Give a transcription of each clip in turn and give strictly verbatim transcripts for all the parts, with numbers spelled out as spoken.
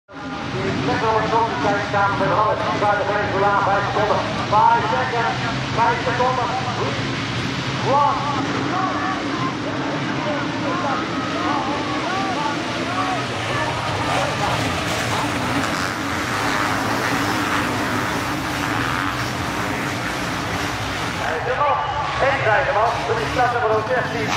Net wel een grote tijd samen met Hannes. Die gaat de grens verlagen. vijf seconden. vijf seconden. vijf seconden. One. Hij is er nog. En krijgen we. Dat is start nummer zestien.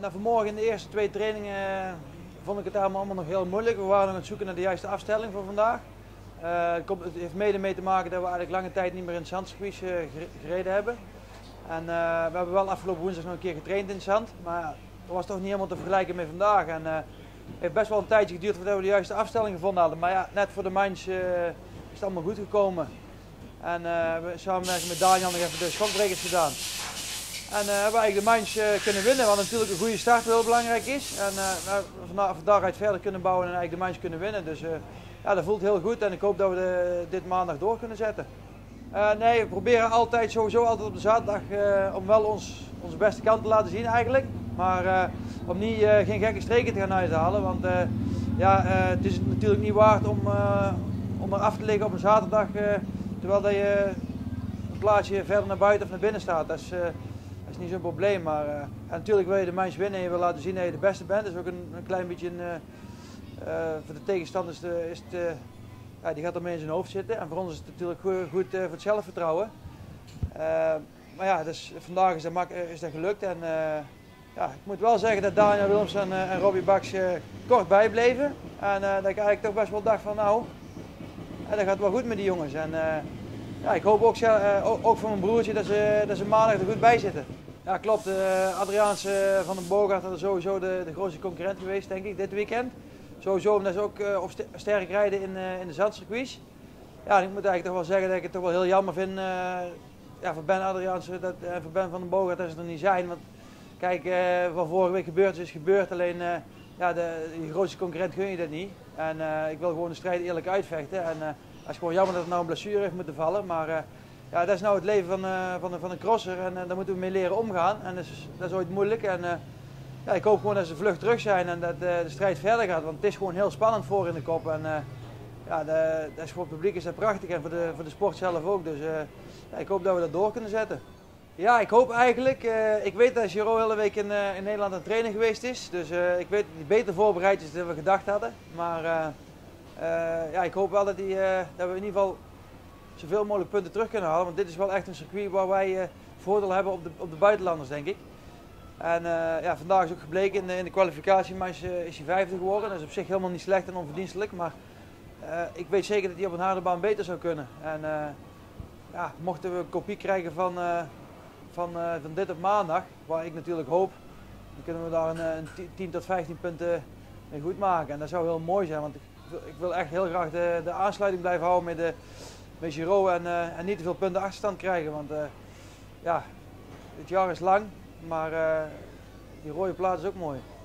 nou, vanmorgen in de eerste twee trainingen uh, vond ik het allemaal nog heel moeilijk. We waren nog aan het zoeken naar de juiste afstelling voor vandaag. Uh, het, komt, het heeft mede mee te maken dat we eigenlijk lange tijd niet meer in het zandcircuit uh, gereden hebben. En uh, we hebben wel afgelopen woensdag nog een keer getraind in het zand, maar dat was toch niet helemaal te vergelijken met vandaag. En, uh, het heeft best wel een tijdje geduurd voordat we de juiste afstelling gevonden hadden. Maar ja, net voor de Mainz uh, is het allemaal goed gekomen. En uh, we hebben samenwerking met Daniel nog even de schokbrekers gedaan. En uh, hebben we eigenlijk de Mainz uh, kunnen winnen, wat natuurlijk een goede start heel belangrijk is. En uh, vandaag, vandaag uit verder kunnen bouwen en eigenlijk de Mainz kunnen winnen. Dus uh, ja, dat voelt heel goed en ik hoop dat we de, dit maandag door kunnen zetten. Uh, nee, we proberen altijd sowieso altijd op de zaterdag uh, om wel ons, onze beste kant te laten zien eigenlijk. Maar uh, om niet, uh, geen gekke streken te gaan uithalen, want uh, ja, uh, het is natuurlijk niet waard om, uh, om er af te liggen op een zaterdag uh, terwijl dat je een plaatsje verder naar buiten of naar binnen staat. Dat is, uh, dat is niet zo'n probleem, maar uh, natuurlijk wil je de Mainz winnen en je wil laten zien dat je de beste bent. Dat is ook een, een klein beetje een, uh, uh, voor de tegenstanders de, is het, uh, ja, die gaat ermee in zijn hoofd zitten en voor ons is het natuurlijk goed, goed uh, voor het zelfvertrouwen. Uh, maar ja, dus vandaag is dat, mak is dat gelukt en uh, ja, ik moet wel zeggen dat Daniel Willems en, uh, en Robbie Baks uh, kort bijbleven. En uh, dat ik eigenlijk toch best wel dacht van nou, uh, dat gaat wel goed met die jongens. En, uh, ja, ik hoop ook, uh, ook voor mijn broertje dat ze, dat ze maandag er goed bij zitten. Ja, klopt. Uh, Adriaans uh, van den Boogaard is sowieso de, de grootste concurrent geweest, denk ik, dit weekend. Sowieso omdat ze ook uh, op st sterk rijden in, uh, in de zandcircuits. Ja, ik moet eigenlijk toch wel zeggen dat ik het toch wel heel jammer vind uh, ja, voor Ben Adriaans en uh, voor Ben van den Boogaard dat ze er niet zijn. Want kijk, uh, wat vorige week gebeurd is, is gebeurd. Alleen uh, ja, de, de grootste concurrent gun je dat niet. En uh, ik wil gewoon de strijd eerlijk uitvechten. En, uh, het is gewoon jammer dat het nou een blessure heeft moeten vallen. Maar uh, ja, dat is nou het leven van, uh, van, de, van een crosser en uh, daar moeten we mee leren omgaan. En dat is, dat is ooit moeilijk. En, uh, ja, ik hoop gewoon dat ze vlug terug zijn en dat uh, de strijd verder gaat. Want het is gewoon heel spannend voor in de kop. En, uh, ja, de, dat is voor het publiek is dat prachtig en voor de, voor de sport zelf ook. Dus uh, ja, ik hoop dat we dat door kunnen zetten. Ja, ik hoop eigenlijk. Uh, ik weet dat Giro de hele week in, uh, in Nederland aan het trainen geweest is. Dus uh, ik weet dat hij beter voorbereid is dan we gedacht hadden. Maar uh, uh, ja, ik hoop wel dat, die, uh, dat we in ieder geval zoveel mogelijk punten terug kunnen halen. Want dit is wel echt een circuit waar wij uh, voordeel hebben op de, op de buitenlanders, denk ik. En uh, ja, vandaag is ook gebleken in de, in de kwalificatie, maar is, uh, is hij vijfde geworden. Dat is op zich helemaal niet slecht en onverdienstelijk. Maar uh, ik weet zeker dat hij op een harde baan beter zou kunnen. En uh, ja, mochten we een kopie krijgen van, uh, van, uh, van dit op maandag, waar ik natuurlijk hoop, dan kunnen we daar een, een tien tot vijftien punten mee goed maken. En dat zou heel mooi zijn, want ik, ik wil echt heel graag de, de aansluiting blijven houden met, de, met Giro en, uh, en niet te veel punten achterstand krijgen. Want uh, ja, het jaar is lang, maar uh, die rode plaat is ook mooi.